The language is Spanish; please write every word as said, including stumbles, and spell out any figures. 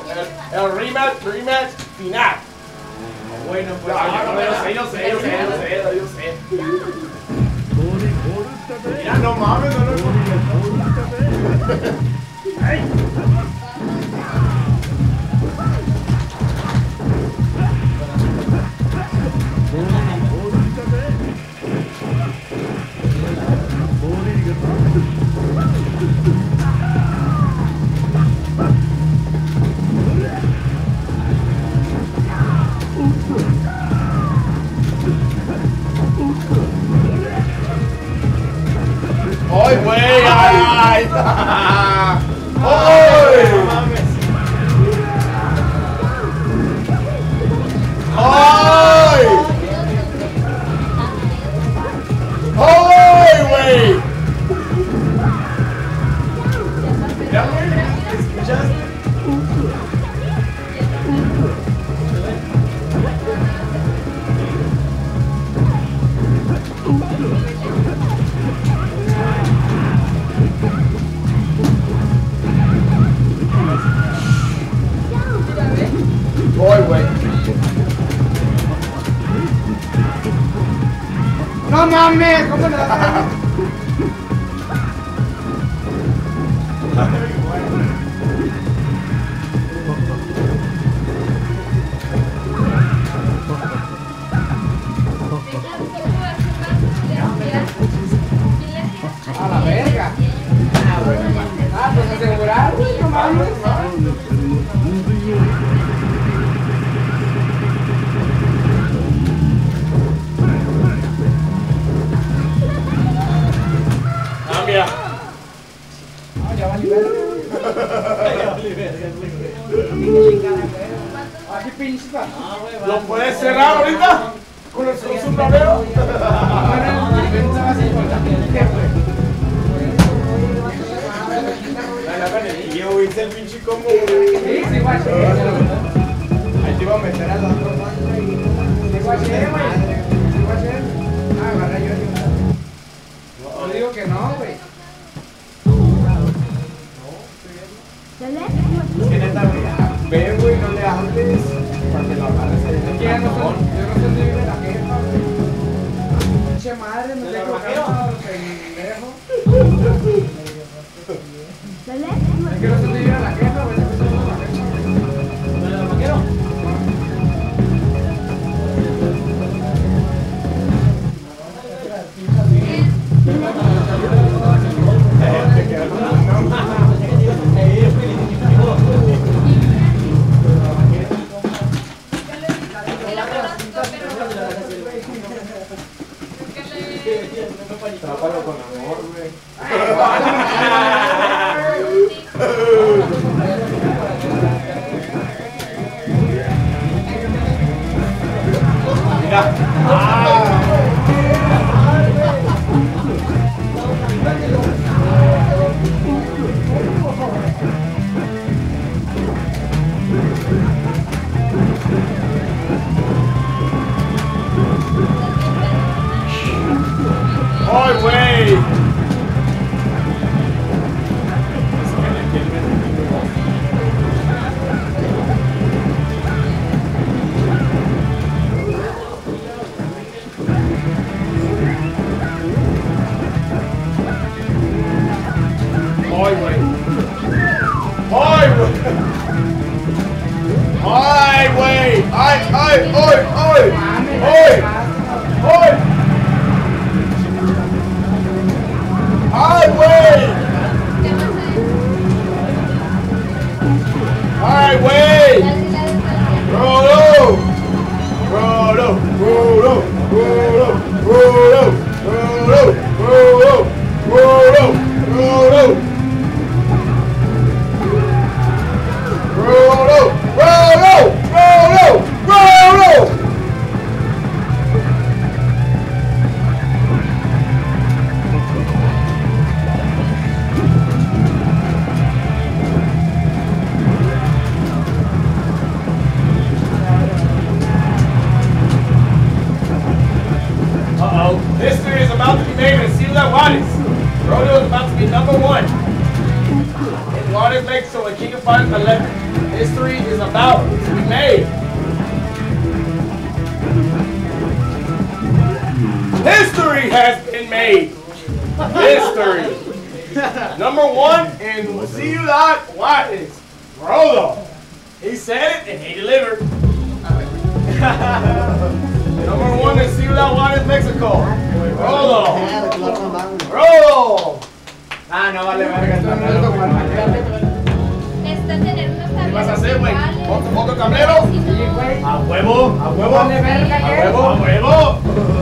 El, el rematch, rematch final. Bueno, pues no, yo, no, yo sé, yo sé, yo sé, yo sé, yo sé. Mira, no mames, no lo ¡ay! ¡Ay, güey! ¡Ay! ¡Ay! ¡Ay! ¡Ay, güey! ¿Ya, güey? ¿Escuchaste? Voy, güey. No mames, ¿cómo le das? A la verga. Ah, bueno. Ah, pues asegurar, güey, no mames. Cambia. Ah, ya va a liberar. Ya va a liberar. Aquí pinche. ¿Lo puedes cerrar ahorita? ¿Con el su bravero? Yo hice el pinche combo. Sí, sí, guay. Ahí te iba a meter al otro. Sí, guay, güey. Sí, guay. Ah, agarra yo. Yo digo que no, güey. Es que neta, ve, güey, no le hables para que lo agarres ahí. Es que ya no sé, yo no sé dónde vive la jefa, güey. Pinche madre, me estoy equivocando, pendejo. Es que no sé dónde vive la jefa, güey. ¿Dónde la vaquero? Trápalo con amor, güey. Mira. Ah. ¡Ay, güey! ¡Ay, güey! ¡Ay, güey! ¡Ay, güey! ¡Ay, ay, ay, ay! ¡Ay! ¡Ay! ¡Ay, güey! ¡Ay, güey! ¡Rodo! ¡Rodo! ¡Rodo! ¡Rodo! ¡Rodo! ¡Rodo! ¡Rodo! ¡Rodo! ¡Rodo! ¡Rodo! ¡Rodo! ¡Rodo! ¡Rodo! Uh-oh. History is about to be made in Ciudad Juarez. Rodo is about to be number one in Juarez May, so a King of Fighters eleven. History about to be made. History has been made. History. Number one in Ciudad Juarez, Rodo. He said it and he delivered. Number one in Ciudad Juarez, Mexico. Rodo. Rodo. Ah, no vale verga. ¿Qué vas a hacer, güey? ¿Otro tablero? A huevo, a huevo. A huevo, a huevo.